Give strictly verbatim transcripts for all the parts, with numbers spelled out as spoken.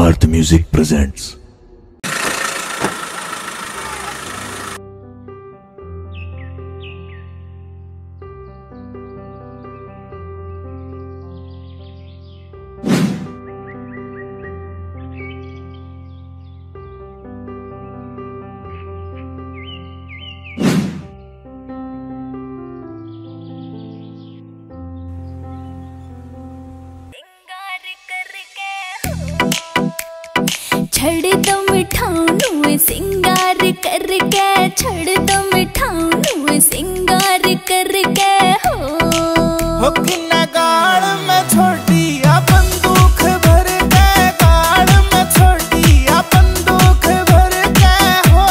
Parth Music presents. छड़ दो मिठाऊ सिंगार करके, छड़ दो मिठाऊ सिंगार करके हो हो किन्ना गाड़ में छोटी या बंदूक भर के, गाड़ में छोटी या बंदूक भर के हो।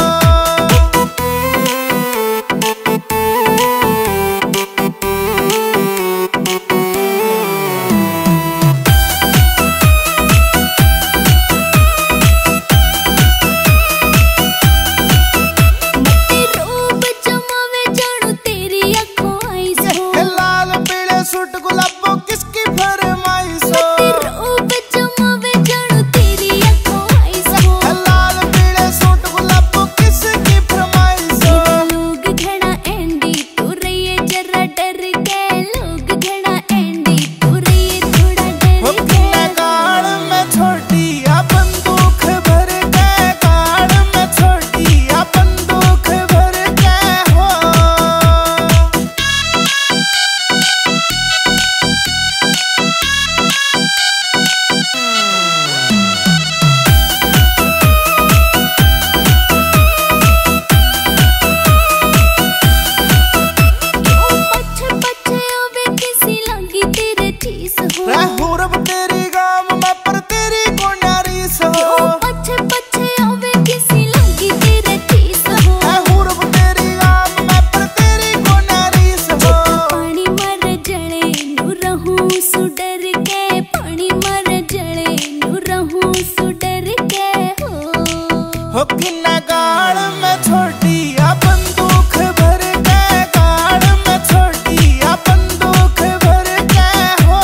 सूट गुलाबो किसकी फरमाइश हो, जमावे जानू तेरी आँखों हो। लाल पीले सूट गुलाबो किसकी फरमाइश हो। लोग घड़ा एंडी तू रहिए जरा डर के, लोग घड़ा एंडी तू रहिए थोड़ा डर के। गाड़ में छोटी या बंदूक भर के, गाड़ में छोटी या बंदूक भर के हो। हुरब तेरी गाम में पर तेरी को नारीस हो, पछे पछे आवे किसी लगी तेरे चीज हो। हुरब तेरी गाम में पर तेरी को नारीस हो। पानी मर जले नू रहूं सुडर के, पानी मर जले नू रहूं सुडर के हो। हो किन्ना गाड़ में छोटी या बंदूक भर के, गाड़ में छोटी या बंदूक भर के हो।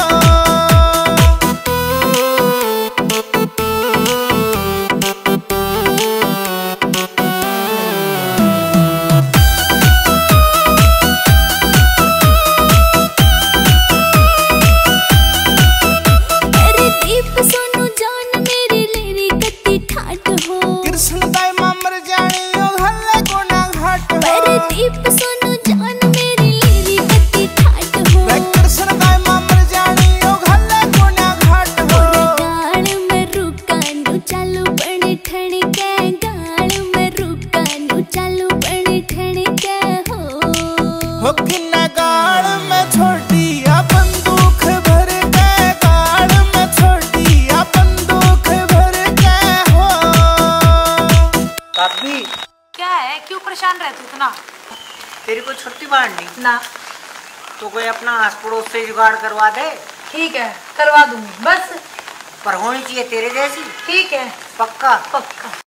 अरे दीप सोनू जान मेरी लेरी कत्ती ठाट हो। कृष्ण दाई मर जानी ओ हल्ले को ना घाट हो। अरे दीप सोनू जान मेरी लेरी कत्ती ठाट हो। कृष्ण दाई मर जानी ओ हल्ले को ना घाट हो। गाल में रुका नू चालू बने ठण के, गाल में रुका नू चालू बने ठण के हो। हो किन्ना गाड़ में छोटी या बंदूक भर के, गाड़ में छोटी या बंदूक भर के हो। भाभी क्या है, क्यों परेशान रहती इतना? तेरी को छुट्टी मारनी ना तो कोई अपना आस पड़ोस से जुगाड़ करवा दे। ठीक है, करवा दूंगी, बस पर होनी चाहिए तेरे जैसी। ठीक है, पक्का। पक्का।